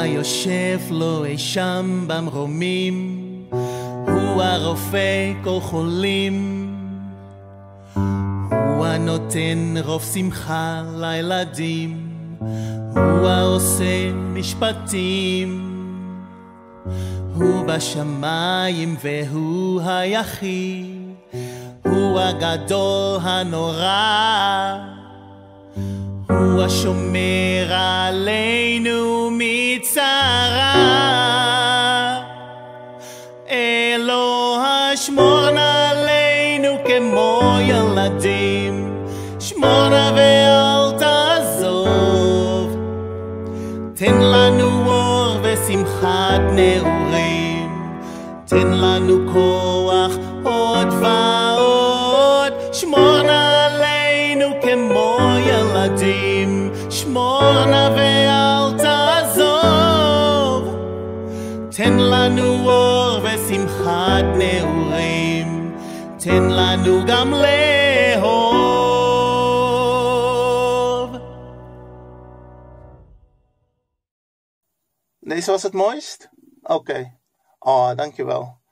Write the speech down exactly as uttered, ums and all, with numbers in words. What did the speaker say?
היושב לו אי שם במרומים, הוא הרופא כל חולים, הוא הנותן רוב שמחה לילדים, הוא העושה משפטים, הוא בשמיים והוא היחיד, הוא הגדול הנורא, הוא השומר עלינו מצרה. אלוה שמור נא עלינו כמו ילדים, שמור נא ואל תעזוב, תן לנו אור ושמחת נעורים, תן לנו כוח עוד ועוד, שמור נא עלינו כמו ילדים, שמור נא ואל תעזוב, תן לנו אור ושמחת נעורים, תן לנו גם לאהוב. Deze was het mooist? Oké. Okay. Oh, dankjewel.